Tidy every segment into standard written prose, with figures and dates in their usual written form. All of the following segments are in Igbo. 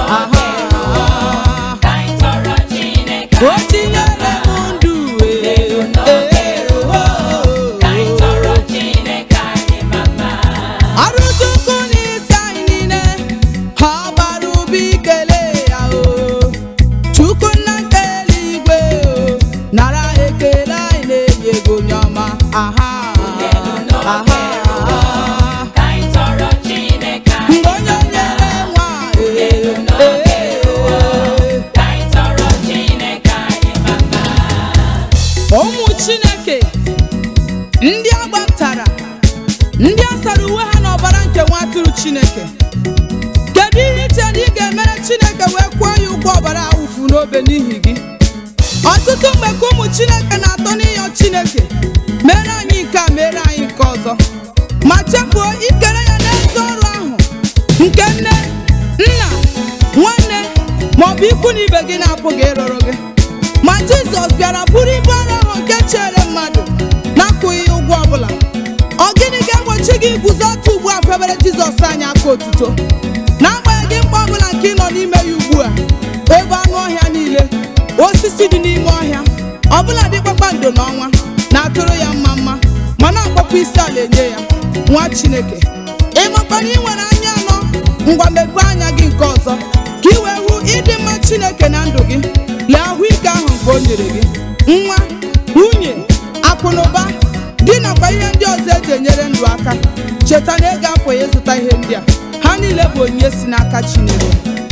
Chineke kedu ihe iche na ị ga-emere Chineke wee kwụọ ya ụgwọ ọbara awụfu n'obe n'ihi gị? Ọtụtụ mgbe ka ụmụ Chineke na-atọ n'ịyọ Chineke mere anyị nke a mere anyị nke ọzọ, ma chefuo ikere ya n'ezi ọrụ ahụ nke nne, nna, nwanne maọbụ ikwu na ibe gị na-apụghị ịrụrụ gị. Ma Jizọs bịara bụrụ ibu ọrụ ahụ nke chere mmadụ na-akwụghị ụgwọ ọbụla. Ọ gịnị ga-egbochi gị iguzo otu ugbu a febere Jizọs anyị aka otuto n'agbanyeghị mkpa ọbụla nke ị nọ n'ime ya ugbu a? Ebe anụ ọhịa niile, osisi dị n'ime ọhịa, ọbụla dị kpakpando n'ọnwa na-atụrụ ya mma mma ma na-akpọkwa isi ala enye ya. Nwa Chineke, ịmakwa na ị nwere anya anọ, ngwa mepee anya gị nke ọzọ ka ị wee hụ ịdị mma Chineke na ndụ gị. Lee ahụike ahụ nke o nyere gị, nwa, nwunye, akụ na ụba, gị nakwa ihe ndị ọzọ eji enyere ndụ aka. Cheta na ego apụghị ịzụta ihe ndị a, ha niile bụ onyinye si n'aka Chineke.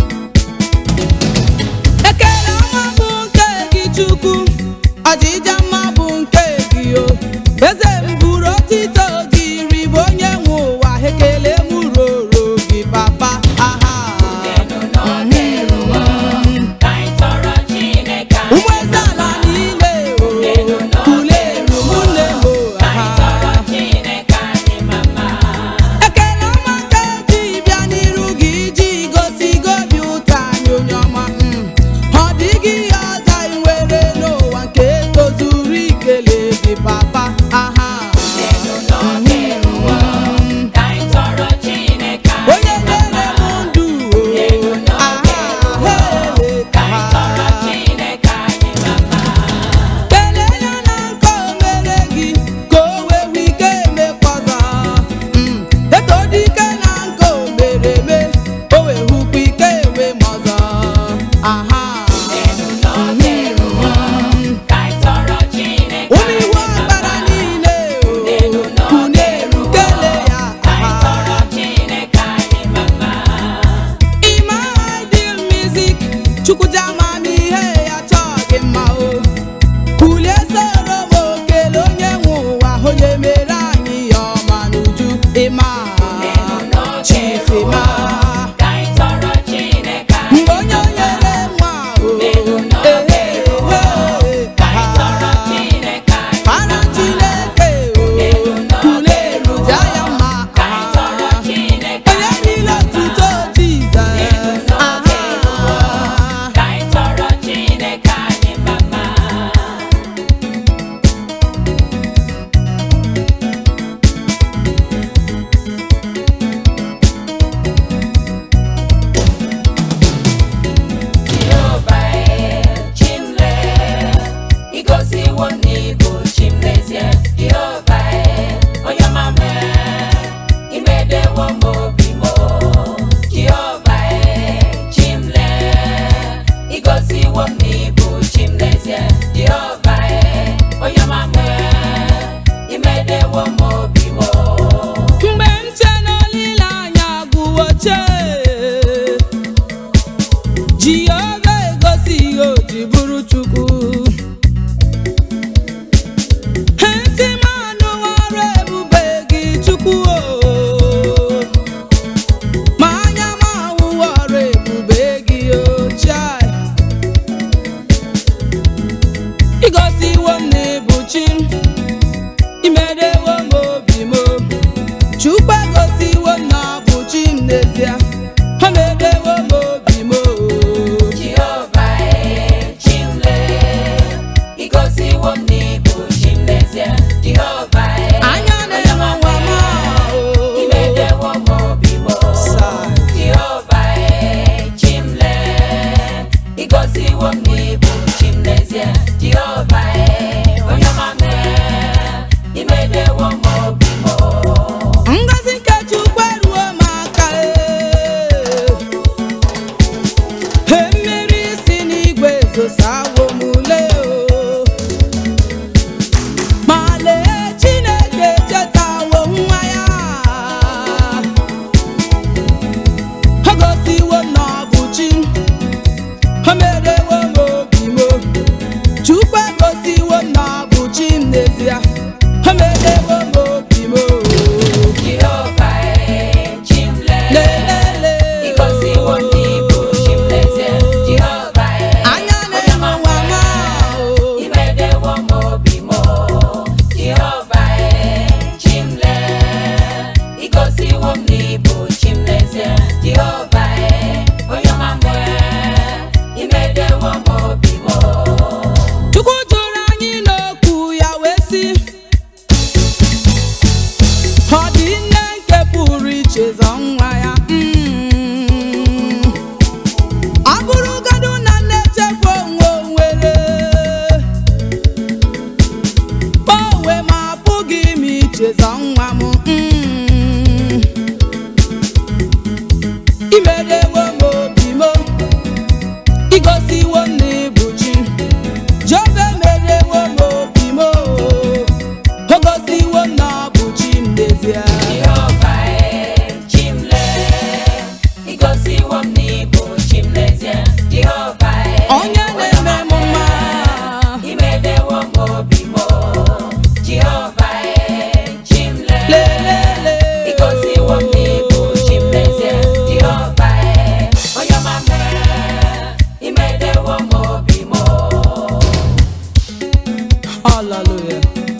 Ekele ọma bụ nke gị Chukwu, ọjịja mma bụ nke gị o. Eze m buru otito gị, ribe onye nwe ụwa, ekele m roro gị papa. Ụmụ eze ala niile o, kuleru mụnne m o. Ekele ọma nke ji bịa n'iru gị iji gosi gị obi ụtọ anyị onye ọma. Ọ dịghị ihe ọzọ anyị nwere n'ụwa nke tozuru ikele gị papa. Onye nyere m ndụ o, kelee ya na nke o mere gị ka o wee hụ ike emekwa ọzọ. Eto dị ike na nke o mere eme, o wee hụkwa ike enwe m ọzọ. Ụmụ iwu ọkpara niile o, kuneru kelee ya. Ime ideal music, Chukwu ji amamihe ya chọọ gị mma o. Kulie soro m okele onye nwe ụwa, onye mere anyị ya ọma n'uju. Ịma Chief Ịma, mgbe onye nyere nwa o, para Chineke o, kuleru ja ya mma. Onye niile otuto Jizọs. Mgbe nche n'olileanya gwuoche, Jehova egosi ihe o ji bụrụ Chukwu. Ntị m anụ ọrụ ebube gị Chukwu o, ma anya m ahụ ọrụ ebube gị o. Chai, igosiwo m na ị bụ chi m, imedewo m obi m. Chukwu egosiwo m na ọ bụ chi m n'ezie, o medewo m obi m. igosiwo m n'ibu chi m n'ezie Jehova onye ọma m imedewo m obi m ngozi nke Chukwu eruo m aka mmiri si n'igwe zosawo m ule ma lee Chineke chetawo nwa ya o gosiwo na ọ bụ chi o merewo m obi m Chukwu egosiwo na ọ bụ chi m n'ezie o merewo m obi m Jehova chi m lele igosiwo m n'ibu chi m n'ezie Jehova anya na-enwe nwa m imedewo m obi m Jehova chi m lele igosiwo m n'ibu chi m n'ezie Jehova onye ọma m imedewo m obi m Chukwu jụrụ anyị n'okwu ya wee sị ọ dị nne nke pụrụ ichezọ nwa ya ọ bụrụgodu na nne chefu onwe onwere onwe ma apụghị m ichezọ nwa m imedewo m obi m igosiwo m na ịbụ chi Jehova emerewo m obi m o gosiwo m na ọ bụ chi m n'ezie Jehova chi m lele igosiwo m n'ibu chi m n'ezie Jehova onye na-eme m mma imedewo m obi m Jehova chi m lele igosiwo m n'ibu chi m n'ezie Jehova onye ọma m imedewo m obi m hallelujah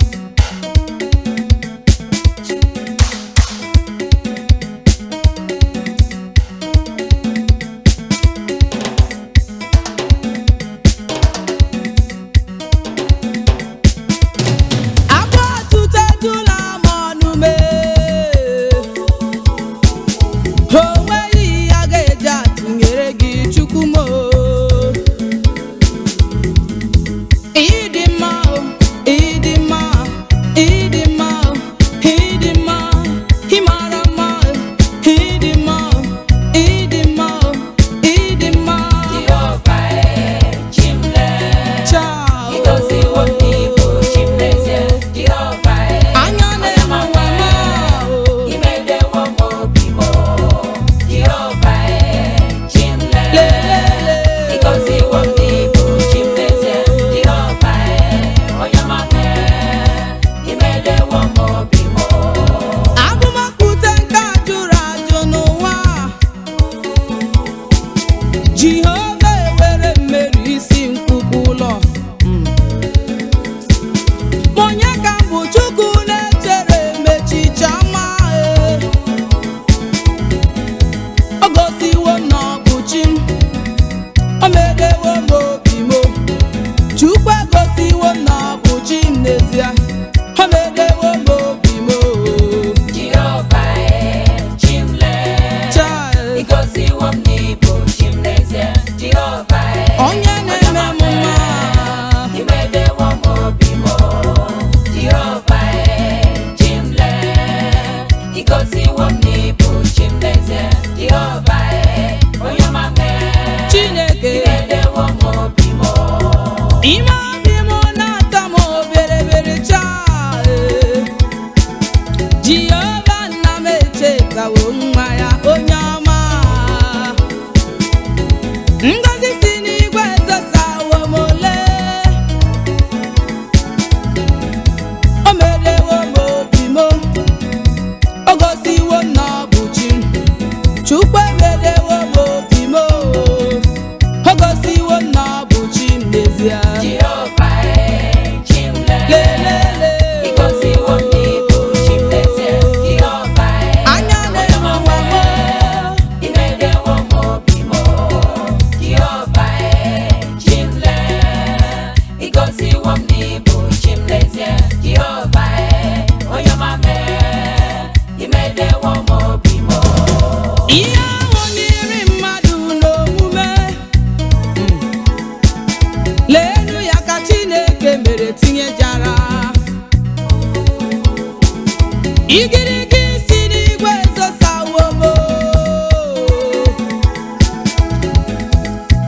abụ ọtụtụ ejula m ọnụ o nweghị ihe a ga-eji atụnyere gị Chukwu m ịdị mma ịdị mma ịdị mma ịdị mma ị mara mma ịdị mma ịdị mma ịdị mma Jehova chi m lele chao igosiwo m n'ibu chi m n'ezie Jehova anya na-enwe nwa m imedewo m obi m Jehova chi m lele igosiwo m n'ibu chi m n'ezie Jehova onye ọma m imedewo m obi m abụmakwute nke a jụrụ ajụ n'ụwa Jehova ewere mmeri isi nkwụkwụ ụlọ onye ka bụ Chukwu na-echere mechicha ma o gosiwo na ọ bụ chi o merewo m obi m Chukwu egosiwo na ọ bụ chi m n'ezie o merewo m obi m Jehova chi m lele Child. igosiwo m n'ibu chi m n'ezie Jehova onye na-eme m mma imedewo m obi m Jehova chi m lele igosiwo m n'ibu chi m n'ezie Jehova onye ọma m Chineke imedewo m obi m ime obi m na-atọ m obere chaa Jehova nna m echetawo nwa ya onye ọma ngozi si n'igwe zosawo m ole o merewo m obi m o gosiwo na ọ bụ chi Chukwu emerewo m obi m o gosiwo na ọ bụ chi m n'ezie Jehova chi m lele igosiwo m n'ibu chi m n'ezie Jehova anya na-enwe nwa m imedewo m obi m Jehova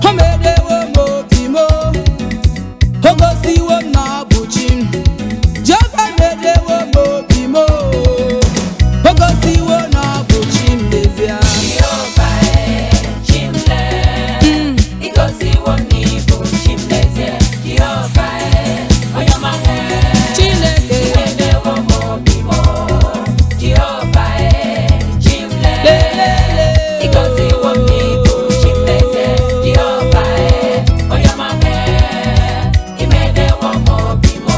o merewo m obi m, o gosiwo m na ọ bụ chi m. Jehova merewo m obi m, o gosiwo na ọ bụ chi m n'ezie. Jehova chimle, igosiwo m na ị bụ chi m n'ezie. Jehova onye ọma m, Chineke merewo m obi m. Jehova chimle, igosiwo m na ị bụ chi m n'ezie. Jehova onye ọma m, imerewo m obi m.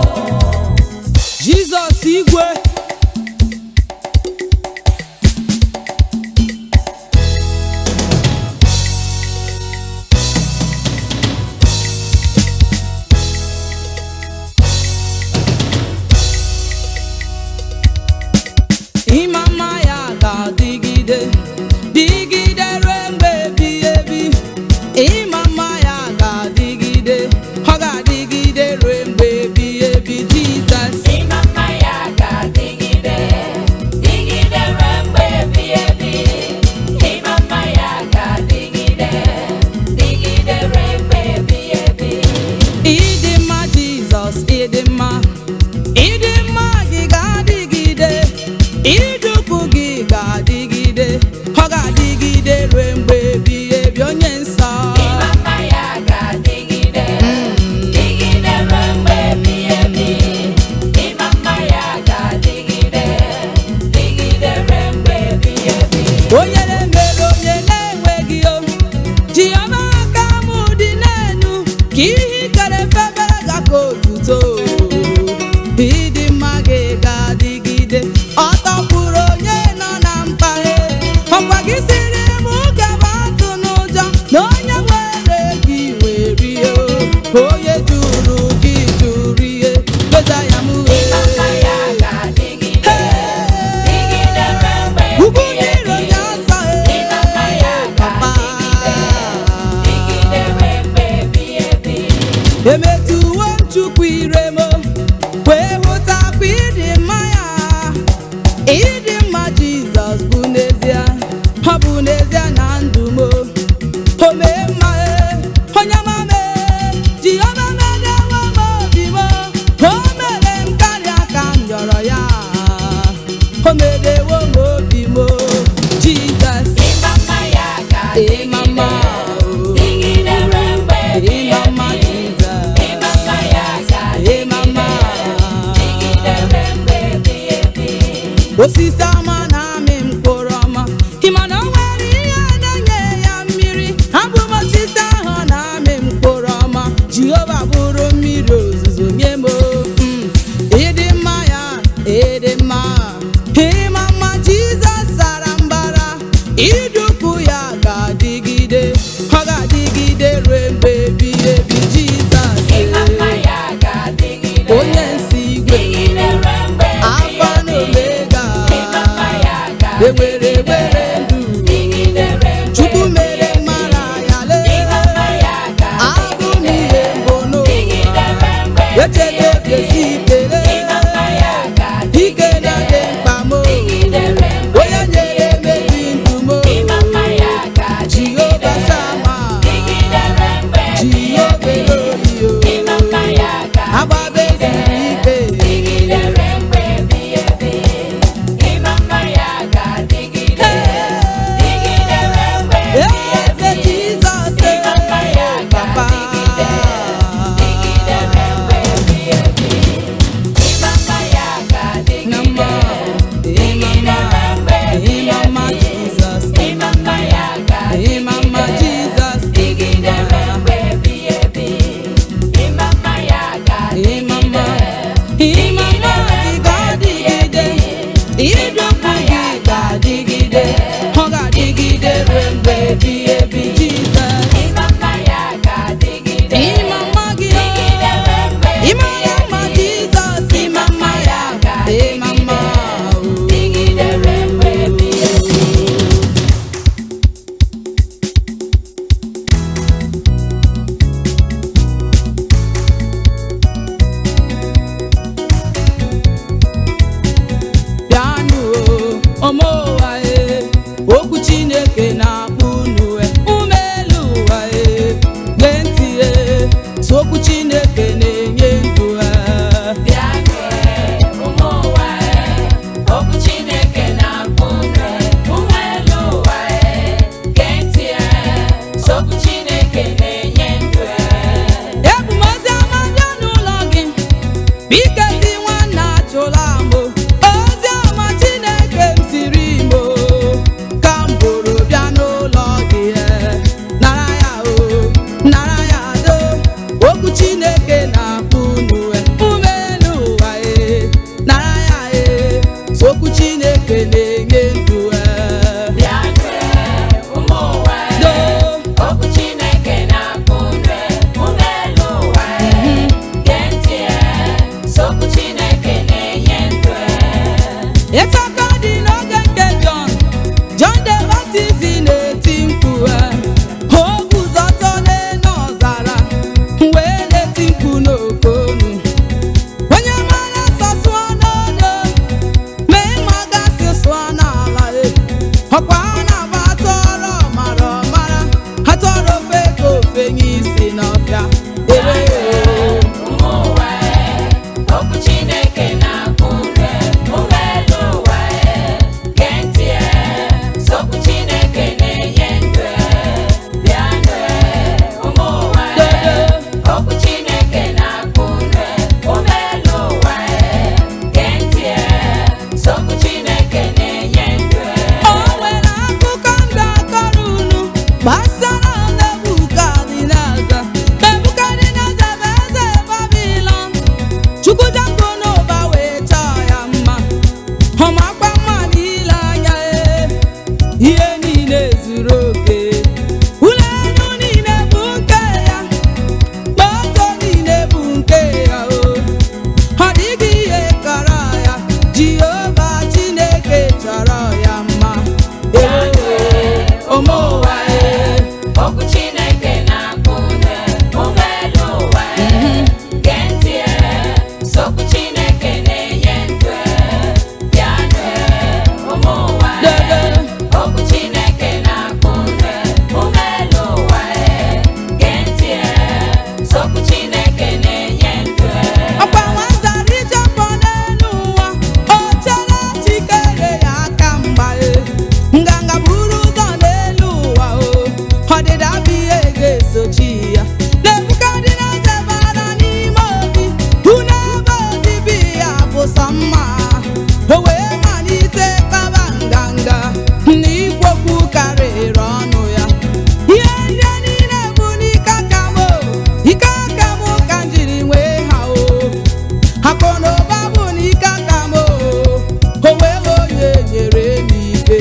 Jizọs igwe. Ịma mma ya ga-adịgide, dịgide ruo mgbe ebighị ebi. Ịma mma ya ga-adịgide, ọ ga-adịgide ruo mgbe ebighị ebi. Jizọs Ịma mma ya ga-adịgide, dịgide ruo mgbe ebighị ebi. Ịma mma ya ga-adịgide, dịgide ruo mgbe ebighị ebi. ịdị mma Jizọs, ịdị mma, ịdị mma gị ga-adịgide, ịdị ukwu gị ga-adịgide, ọ ga-adịgide ruo mgbe ebighị ebi. Onye nsọ Ịma mma ya ga-adịgide, dịgide ruo mgbe ebighị ebi. Ịma mma ya ga-adịgide, dịgide ruo mgbe ebighị ebi. onye na-emere onye na-enweghị o, Jehova aka m dị n'elu, ka ihe ikere febere ga ka otuto. Ịdị mma gị ga-adịgide, ọ tọpụrụ onye nọ na mkpaghe. Ọkwa gị siri m gaba atụ n'ụjọ, na onye nwere gị nwere ihe o. Onye jụrụ gị jụrụ ihe, weza ya m Ịma mma ya ga-adịgide, dịgide ruo mgbe ugwu ebighị gị iro ebi. ya nsọ Ịma mma ya ga-adịgide, dịgide ruo mgbe ebighị ebi. emetuwo m Chukwu ire m, wee hụtakwa ịdị mma ya. Ịdị mma Jizọs bụ n'ezie, ọ bụ n'ezie na ndụ m. O mee mma onye ọma m, Jehova merewo m obi m, o mere m karịa ka m rịọrọ ya. O merewo m obi m, Jizọs Ịma mma ya ịma mma ga-adịgide, o. dịgide ruo mgbe ebighị Ịma mma ebi. Jizọs, Ịma mma ya ịma mma. ga-adịgide, dịgide ruo mgbe ebighị ebi. Osisi ọma na-amị mkpụrụ ọma, ị ma na o nwere ihe na-enye ya mmiri. Abụ m osisi ahụ na-amị mkpụrụ ọma, Jehova bụrụ mmiri ozuzo nye m. Ịdị mma ya, ịdị mma, ịma mma Jizọs sara mbara. Ịdị ukwu ya ga-adịgide, ọ ga-adịgide ruo mgbe ebighị ebi. Jizọs Ịma mma ya ga-adịgide, onye nsọ igwe, dịgide ruo mgbe ebighị Alfa na ebi. Omega. Ịma bikezi nwanna achụla m ozi ọma Chineke m siri m ka m bụrụ bịa n'ụlọ gị nara ya nara ya do okwu Chineke na-akpụ n'uwe ume n'ụwa nara ya okwu Chineke na-enye ndụ Ịtaka dị n'oge nke John the Baptist na-eti mkpu o guzọtọ n'elu ọzara wee na-eti mkpu n'oke olu onye mara nsọ sụọ n'odo ma ịma gasị sụọ n'ala ọkwa na-agba atọrọ ọmara ọmara atọrọ ofe ka ofe nye isi n'ọbịa gbasara Nebukadneza bụ eze Babilọn Chukwu jago n'ụba wee chọọ ya mma ọ makwa mma n'ile anya ihe niile zuru oke ụlọ elu niile bụ nke ya moto niile bụ nke ya ọ dịghị ihe kọrọ ya Jehova Chineke chọrọ ya mma ụwa okwu Chineke na-akpụ ume n'ụwa gee ntị okwu Chineke na-enye ndụ bịa ụmụ ụwa okwu Chineke na-akpụ ume n'ụwa gee ntị okwu Chineke na-enye ndụ ọkwa nwazara ijepọ n'elu ụwa o chere chikere ya aka mgba nganga buru ụzọ n'elu ụwa ọdịda bụ ihe ga-esochi ya Nebukadneza bara n'ime obi hụ n'ebe obibi ya bụ sọ mma o wee malite kpaba nganga na ikwokwu karịrị ọnụ ya ihe ndị niile bụ n'ike aka m ka m jiri nwee ha akụ na ụba bụ n'ike aka m o wee onye nyere m ike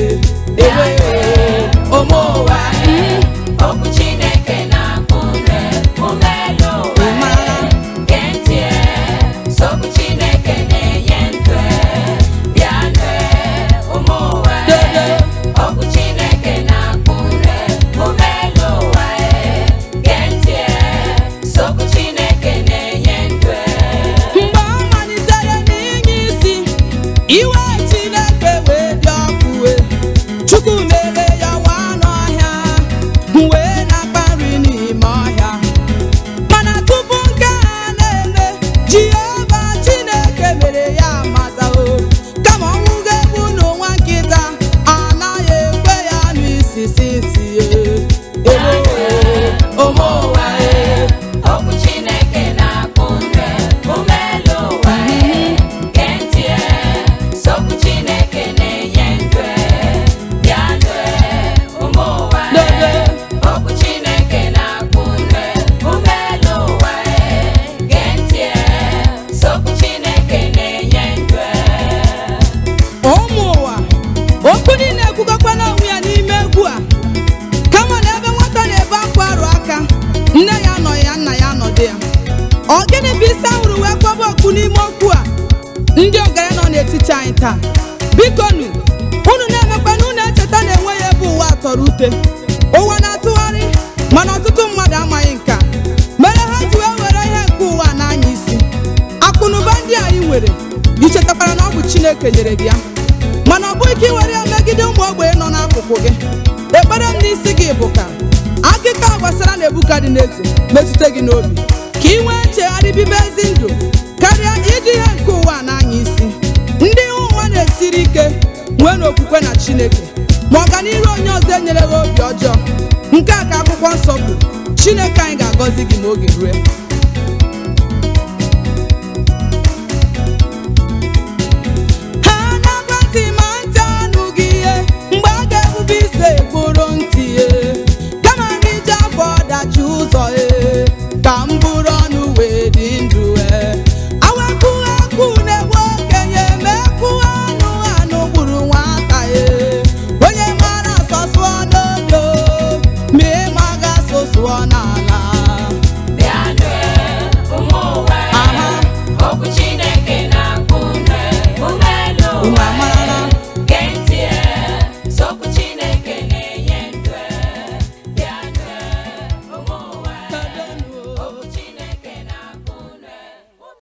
ụmụ ụwa okwu Chineke na-akpụ ume n'ụwa gee ntị okwu Chineke na-enye ndụ bịa ụmụ ụwa okwu Chineke na-akpụ ume n'ụwa gee ntị okwu Chineke na-enye ndụ mgbe ọ malitere n'inye isi iwe Chineke wee dị ọkụ Chukwu mere ya nwa n'ọhịa wee na-akpa nri n'ime ọhịa mana tupu nke a na-eme Jehova Chineke mere ya mata kama ọnwụ ga-egbu n'ụwa nkịta anaghị ekwe ya n'isisi isi ụmụ ụwa okwu Chineke na-akpụ ume n'ụwa gee ntị okwu Chineke na-enye ndụ bịa ụmụ ụwa okwu Chineke na-akpụ ume n'ụwa gee ntị okwu Chineke na-enye ndụ ụmụ ụwa okwu niile ekwukọkwa n'onwe ya n'ime egwu a kama na ebe nwata na-ebe akwa arụ aka nne ya nọ ya nna ya nọdụ ya ọ gịnị bụ isi ahụrụ wee kwaba okwu n'ime okwu a ndị ọgaranya nọ n'etiti anyị taa biko unu na-emekwa na unu echeta na enweghị ebe ụwa tọrọ ute ụwa na-atụgharị mana ọtụtụ mmadụ amaghị nka mere ha ji wee were ihe nke ụwa n'anya isi akụnụba ndị anyị nwere ichetakwara na ọ bụ Chineke nyere gị ya mana ọ bụghị ka ị were ya megide ụmụ ogbenye nọ n'akụkụ gị ekpere m n'isi gị bụ ka akụkọ gbasara Nebukadneza metụta gị n'obi ka ị nwee nchegharị bibe ezi ndụ karịa iji ihe nke ụwa n'anya isi ndị ụwa na-esiri ike nwee n'okwukwe na Chineke ma ọganiru onye ọzọ enyere gị obi ọjọọ nke a ka akwụkwọ nsọ kwuru Chineke anyị ga-agọzi gị ma oge rue na